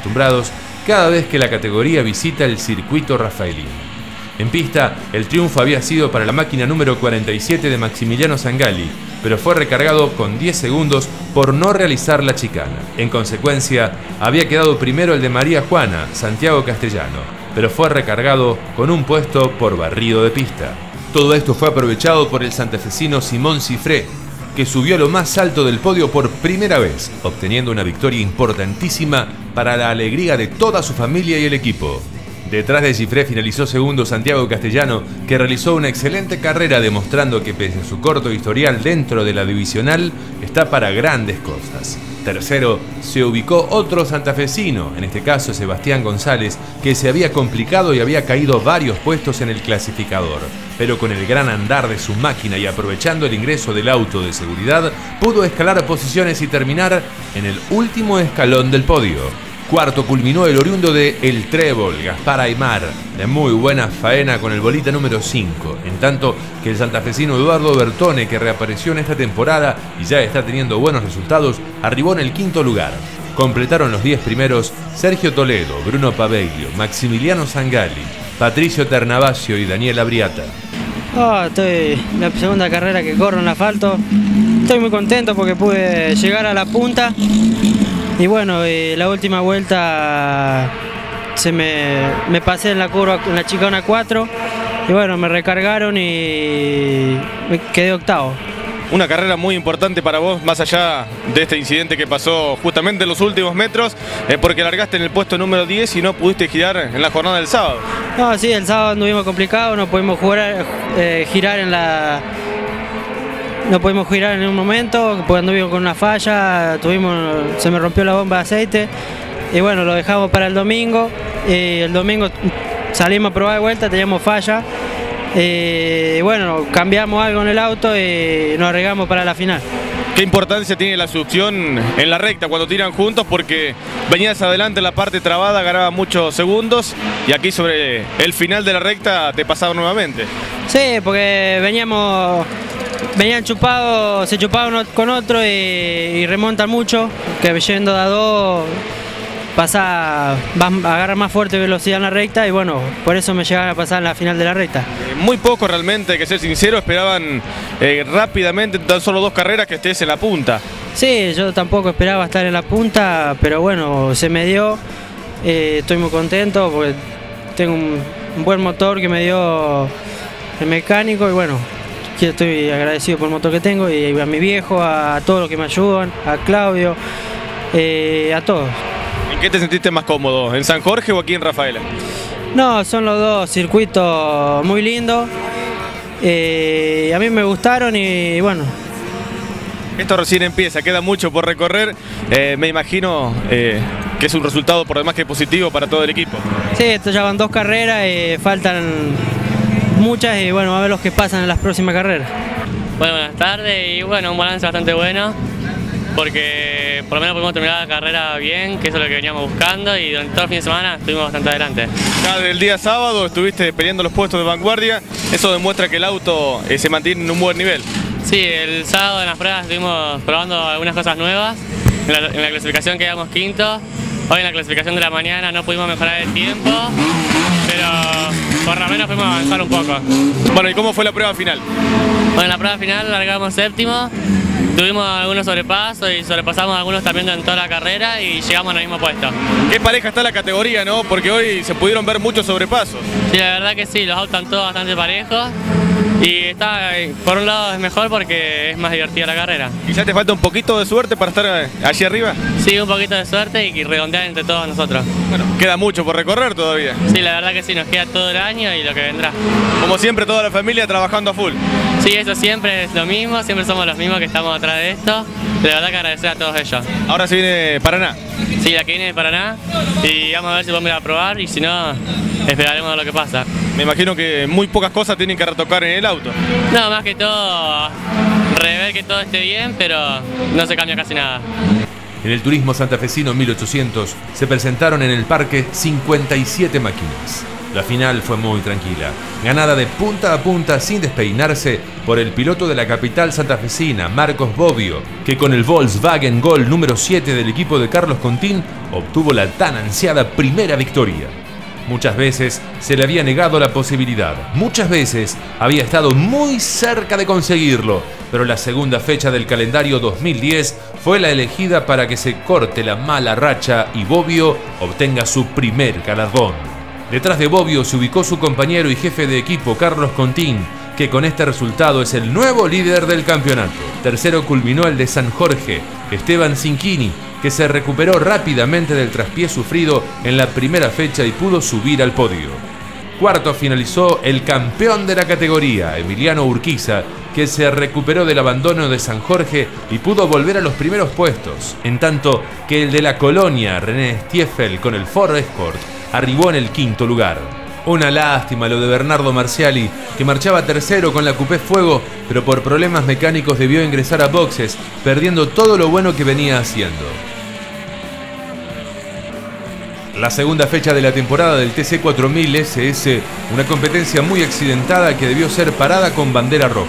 acostumbrados cada vez que la categoría visita el circuito rafaelino. En pista, el triunfo había sido para la máquina número 47 de Maximiliano Sangalli, pero fue recargado con 10 segundos por no realizar la chicana. En consecuencia, había quedado primero el de María Juana, Santiago Castellano, pero fue recargado con un puesto por barrido de pista. Todo esto fue aprovechado por el santafesino Simón Cifré, que subió a lo más alto del podio por primera vez, obteniendo una victoria importantísima para la alegría de toda su familia y el equipo. Detrás de Cifré finalizó segundo Santiago Castellano, que realizó una excelente carrera demostrando que pese a su corto historial dentro de la divisional, está para grandes cosas. Tercero se ubicó otro santafesino, en este caso Sebastián González, que se había complicado y había caído varios puestos en el clasificador, pero con el gran andar de su máquina y aprovechando el ingreso del auto de seguridad, pudo escalar posiciones y terminar en el último escalón del podio. Cuarto culminó el oriundo de El Trébol, Gaspar Aymar, de muy buena faena con el bolita número 5, en tanto que el santafesino Eduardo Bertone, que reapareció en esta temporada y ya está teniendo buenos resultados, arribó en el quinto lugar. Completaron los 10 primeros Sergio Toledo, Bruno Paveglio, Maximiliano Sangalli, Patricio Ternavasio y Daniel Abriata. Estoy la segunda carrera que corro en asfalto. Estoy muy contento porque pude llegar a la punta. Y bueno, la última vuelta me pasé en la curva, en la chicana 4, y bueno, me recargaron y me quedé octavo. Una carrera muy importante para vos, más allá de este incidente que pasó justamente en los últimos metros, porque largaste en el puesto número 10 y no pudiste girar en la jornada del sábado. No, sí, el sábado anduvimos complicados, no pudimos girar No pudimos girar en un momento, porque anduvimos con una falla, se me rompió la bomba de aceite y bueno, lo dejamos para el domingo. El domingo salimos a probar de vuelta, teníamos falla y bueno, cambiamos algo en el auto y nos arriesgamos para la final. ¿Qué importancia tiene la succión en la recta cuando tiran juntos? Porque venías adelante en la parte trabada, ganaba muchos segundos y aquí sobre el final de la recta te pasaron nuevamente. Sí, porque venían chupados, se chupaban uno con otro y remontan mucho, que yendo de a dos agarra más fuerte velocidad en la recta y bueno, por eso me llegaron a pasar en la final de la recta. Muy poco realmente, hay que ser sincero, esperaban rápidamente, en tan solo 2 carreras, que estés en la punta. Sí, yo tampoco esperaba estar en la punta, pero bueno, se me dio, estoy muy contento porque tengo un buen motor que me dio el mecánico y bueno, estoy agradecido por el motor que tengo y a mi viejo, a todos los que me ayudan, a Claudio, a todos. ¿En qué te sentiste más cómodo? ¿En San Jorge o aquí en Rafaela? No, son los dos circuitos muy lindos. A mí me gustaron y bueno. Esto recién empieza, queda mucho por recorrer. Me imagino que es un resultado por demás que positivo para todo el equipo. Sí, esto ya van 2 carreras, faltan muchas y bueno, a ver los que pasan en las próximas carreras. Bueno, buenas tardes y bueno, un balance bastante bueno porque por lo menos pudimos terminar la carrera bien, que eso es lo que veníamos buscando y durante todo el fin de semana estuvimos bastante adelante. Ya del día sábado estuviste peleando los puestos de vanguardia, eso demuestra que el auto se mantiene en un buen nivel. Sí, el sábado en las pruebas estuvimos probando algunas cosas nuevas, en la clasificación quedamos quinto, hoy en la clasificación de la mañana no pudimos mejorar el tiempo, pero por lo menos pudimos avanzar un poco. Bueno, ¿y cómo fue la prueba final? Bueno, en la prueba final largamos séptimo, tuvimos algunos sobrepasos y sobrepasamos algunos también en toda la carrera y llegamos al mismo puesto. Qué pareja está la categoría, ¿no? Porque hoy se pudieron ver muchos sobrepasos. Sí, la verdad que sí, los autos están todos bastante parejos y está, por un lado es mejor porque es más divertida la carrera. ¿Quizás te falta un poquito de suerte para estar allí arriba? Sí, un poquito de suerte y redondear entre todos nosotros. Bueno, queda mucho por recorrer todavía. Sí, la verdad que sí, nos queda todo el año y lo que vendrá. Como siempre, toda la familia trabajando a full. Sí, eso siempre es lo mismo, siempre somos los mismos que estamos atrás de esto. La verdad que agradecer a todos ellos. Ahora se viene Paraná. Sí, la que viene de Paraná y vamos a ver si podemos ir a probar y si no, esperaremos a lo que pasa. Me imagino que muy pocas cosas tienen que retocar en el auto. No, más que todo, rever que todo esté bien, pero no se cambia casi nada. En el Turismo Santafesino 1800 se presentaron en el parque 57 máquinas. La final fue muy tranquila, ganada de punta a punta sin despeinarse por el piloto de la capital santafesina, Marcos Bobbio, que con el Volkswagen Gol número 7 del equipo de Carlos Contín obtuvo la tan ansiada primera victoria. Muchas veces se le había negado la posibilidad, muchas veces había estado muy cerca de conseguirlo, pero la segunda fecha del calendario 2010 fue la elegida para que se corte la mala racha y Bobbio obtenga su primer galardón. Detrás de Bobbio se ubicó su compañero y jefe de equipo Carlos Contín, que con este resultado es el nuevo líder del campeonato. Tercero culminó el de San Jorge, Esteban Cinquini, que se recuperó rápidamente del traspié sufrido en la primera fecha y pudo subir al podio. Cuarto finalizó el campeón de la categoría, Emiliano Urquiza, que se recuperó del abandono de San Jorge y pudo volver a los primeros puestos, en tanto que el de la Colonia, René Stiefel, con el Ford Escort, arribó en el quinto lugar. Una lástima lo de Bernardo Marciali, que marchaba tercero con la Coupé Fuego, pero por problemas mecánicos debió ingresar a boxes, perdiendo todo lo bueno que venía haciendo. La segunda fecha de la temporada del TC4000 SS, una competencia muy accidentada que debió ser parada con bandera roja.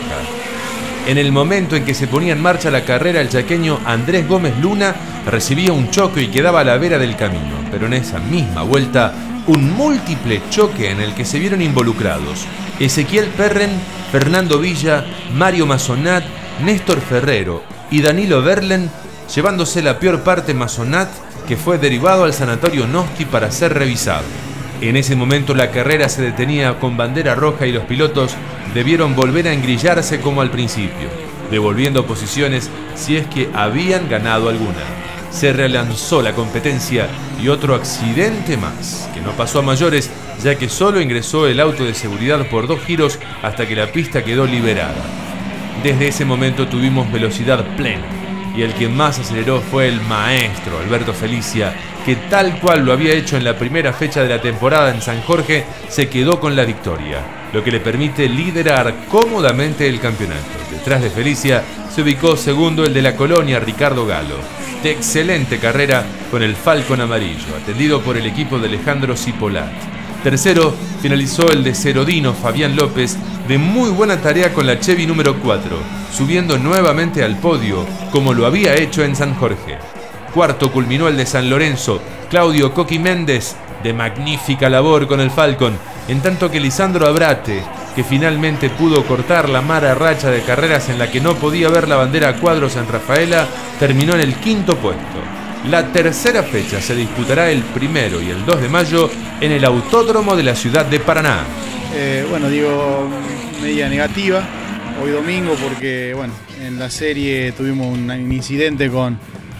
En el momento en que se ponía en marcha la carrera, el chaqueño Andrés Gómez Luna recibía un choque y quedaba a la vera del camino, pero en esa misma vuelta, un múltiple choque en el que se vieron involucrados Ezequiel Perren, Fernando Villa, Mario Masonat, Néstor Ferrero y Danilo Verlen, llevándose la peor parte Masonat, que fue derivado al sanatorio Nosti para ser revisado. En ese momento la carrera se detenía con bandera roja y los pilotos debieron volver a engrillarse como al principio, devolviendo posiciones si es que habían ganado alguna. Se relanzó la competencia y otro accidente más, que no pasó a mayores, ya que solo ingresó el auto de seguridad por 2 giros hasta que la pista quedó liberada. Desde ese momento tuvimos velocidad plena, y el que más aceleró fue el maestro Alberto Felicia, que tal cual lo había hecho en la primera fecha de la temporada en San Jorge, se quedó con la victoria, lo que le permite liderar cómodamente el campeonato. Detrás de Felicia se ubicó segundo el de la Colonia, Ricardo Galo, de excelente carrera con el Falcon amarillo, atendido por el equipo de Alejandro Cipolat. Tercero finalizó el de Cerodino, Fabián López, de muy buena tarea con la Chevy número 4, subiendo nuevamente al podio, como lo había hecho en San Jorge. Cuarto culminó el de San Lorenzo, Claudio Coqui Méndez, de magnífica labor con el Falcon, en tanto que Lisandro Abrate, que finalmente pudo cortar la mala racha de carreras en la que no podía ver la bandera a cuadros en Rafaela, terminó en el quinto puesto. La tercera fecha se disputará el 1 y el 2 de mayo en el Autódromo de la ciudad de Paraná. Bueno, digo, media negativa hoy domingo porque, bueno, en la serie tuvimos un incidente con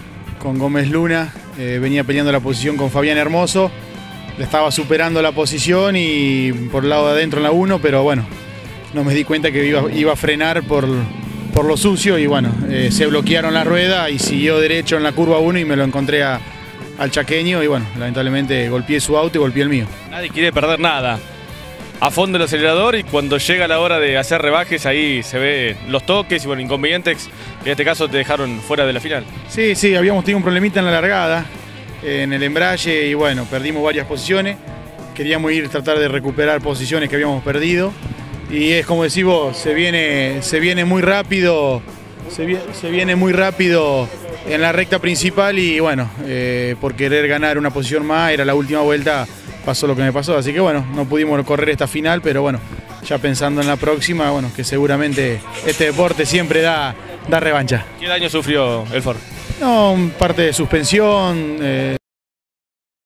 Gómez Luna, venía peleando la posición con Fabián Hermoso, le estaba superando la posición y por el lado de adentro en la 1, pero bueno, no me di cuenta que iba a frenar por lo sucio y bueno, se bloquearon la rueda y siguió derecho en la curva 1 y me lo encontré al chaqueño y bueno, lamentablemente golpeé su auto y golpeé el mío. Nadie quiere perder nada. A fondo el acelerador y cuando llega la hora de hacer rebajes ahí se ve los toques y bueno, inconvenientes que en este caso te dejaron fuera de la final. Sí, habíamos tenido un problemita en la largada, en el embrague y bueno, perdimos varias posiciones. Queríamos tratar de recuperar posiciones que habíamos perdido. Y es como decís vos, se viene muy rápido, se viene muy rápido en la recta principal y bueno, por querer ganar una posición más, era la última vuelta, pasó lo que me pasó. Así que bueno, no pudimos correr esta final, pero bueno, ya pensando en la próxima, bueno, que seguramente este deporte siempre da revancha. ¿Qué daño sufrió el Ford? No, parte de suspensión.